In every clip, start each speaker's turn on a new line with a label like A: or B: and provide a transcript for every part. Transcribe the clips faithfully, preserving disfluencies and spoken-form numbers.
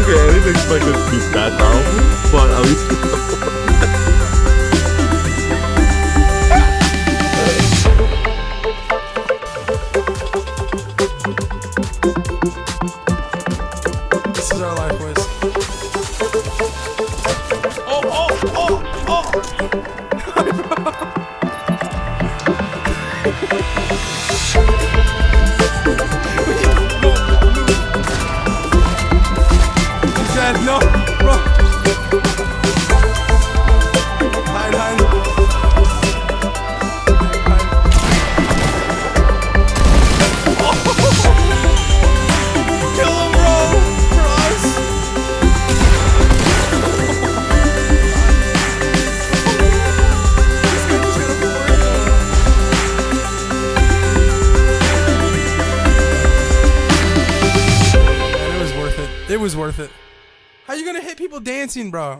A: Okay, I didn't expect it to be that powerful, but at least it's
B: This is our life, boys. Oh, oh, oh, oh! No, bro. Hide, hide. Oh. Kill him, bro, for us. Man, it was worth it. It was worth it. How you gonna hit people dancing, bro?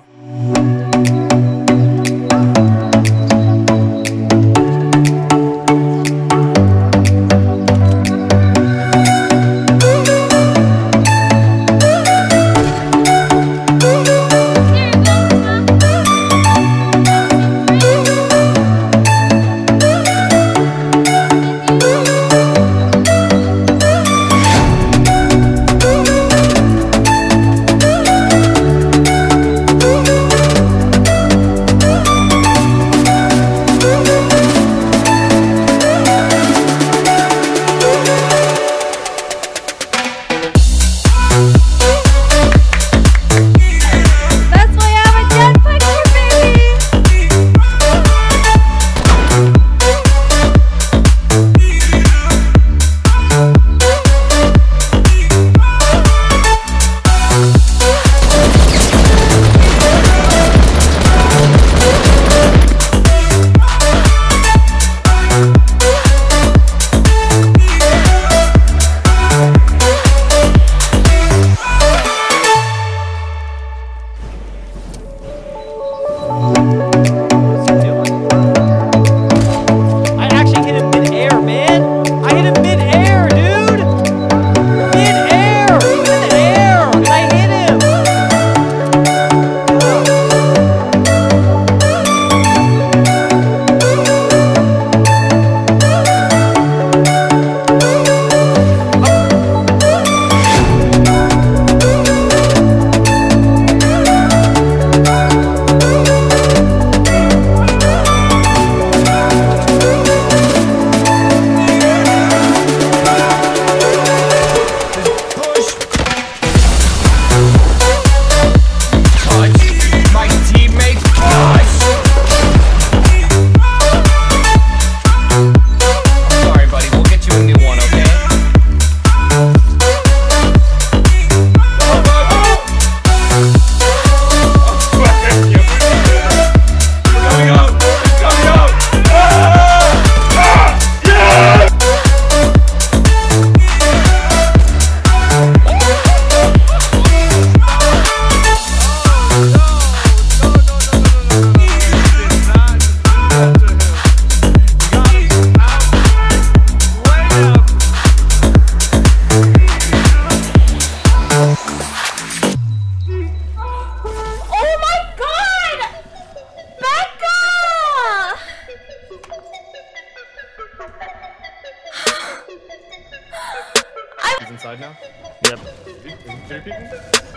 C: He's inside now? Yep. Is he, is he two people?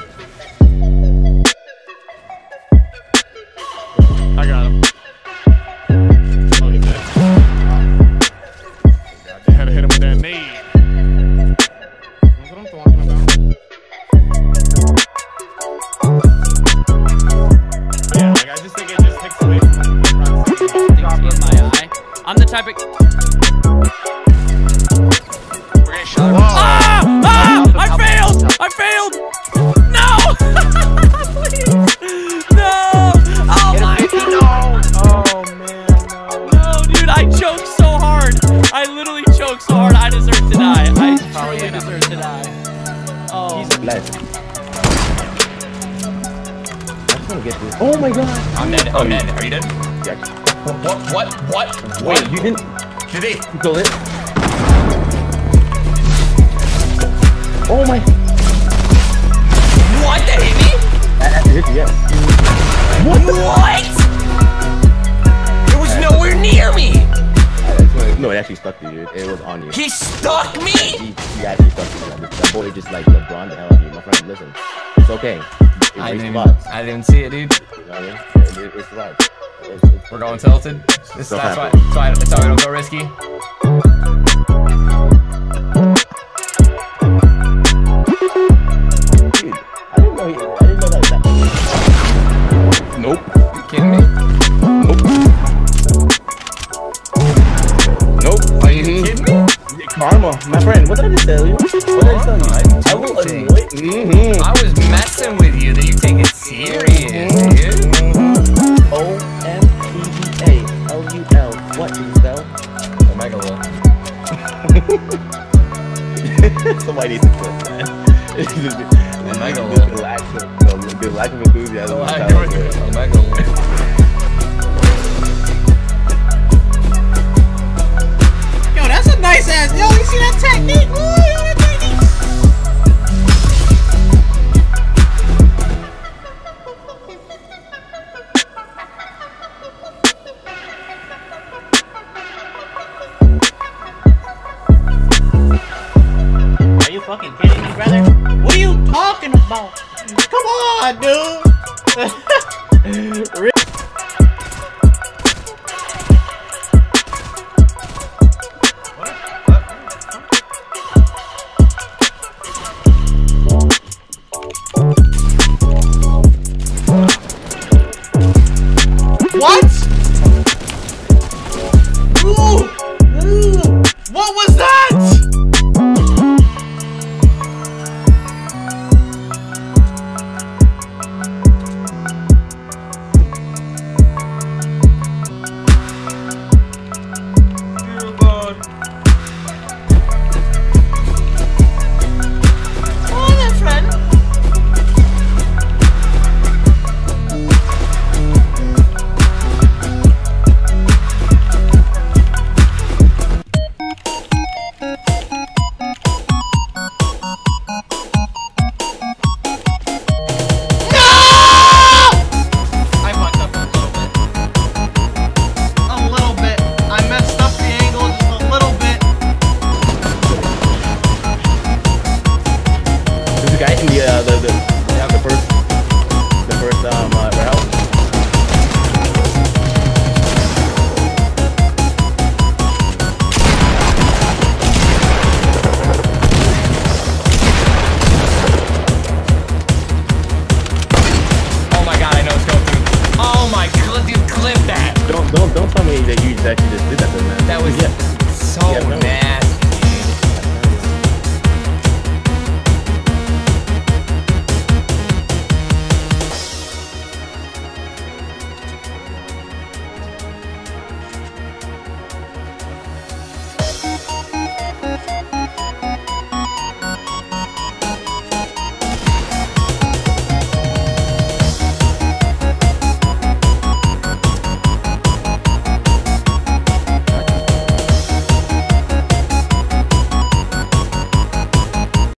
C: I got him. Oh, he's dead. God, they had to hit him with that nade. That's what I'm talking about. Yeah, like I just think it just takes away from the
D: in my eye. I'm the type of...
C: We're gonna shut him.
D: Ah! Ah! I failed! I failed! No! Please! No! Oh my god!
E: Oh man, no.
D: No, dude, I choked so hard. I literally choked so hard. I deserve to die. I truly deserve to die. Oh.
E: He's alive. I'm gonna get this. Oh my god!
C: I'm dead. I'm dead. Are you dead?
E: Yeah.
C: What? What? What?
E: Wait,
C: What?
E: you didn't
C: Did he?
E: kill it? Oh my!
C: What the
E: actually stuck to you, dude. It was on you.
D: He stuck me?
E: He, he actually stuck to you. Like, that boy just like LeBron the hell out of you. My friend, listen. It's okay. It
D: I didn't,
E: survives.
D: I didn't see it, dude.
E: You know what I mean? It, it, it survives. It's, it's,
D: We're going tilted. This,
E: So
D: that's why,
E: happy.
D: that's why, that's why we don't go risky.
E: Dude, I didn't know he, I didn't know that. that
D: Nope. You kidding me? Nope. Nope. Are you kidding me?
E: Karma, my friend. What did I just tell you? What did I just tell you?
D: I didn't
E: I
D: do
E: will
D: anything.
E: annoy. Mm-hmm.
D: I was messing with you. That you take it serious, dude.
E: O M E G A L U L. What do you spell?
D: Omega Lul.
E: Somebody needs to clip that.
D: Omega
E: the,
D: Lul.
E: the, lack of, the, the lack of enthusiasm. is how it's good.
D: Omega Lul.
B: Yo, that's a nice ass. Yo, you see that technique? Ooh, that technique.
F: Are you fucking kidding me, brother? What are you talking about? Come on, dude. Really?
B: What? Ooh, ooh, what was that? Dear God.
F: Oh, that's friend.
B: I fucked up a little bit. A little bit. I messed up the angle just a little bit.
E: There's a guy in the uh, the the, the first the first um uh, warehouse.
D: Oh my god, I know it's going through. Oh my god, dude, clip that.
E: Don't don't don't tell me that you actually just did that to him, man.
D: That was
E: yeah.
D: so
E: Yeah, no.
D: nasty.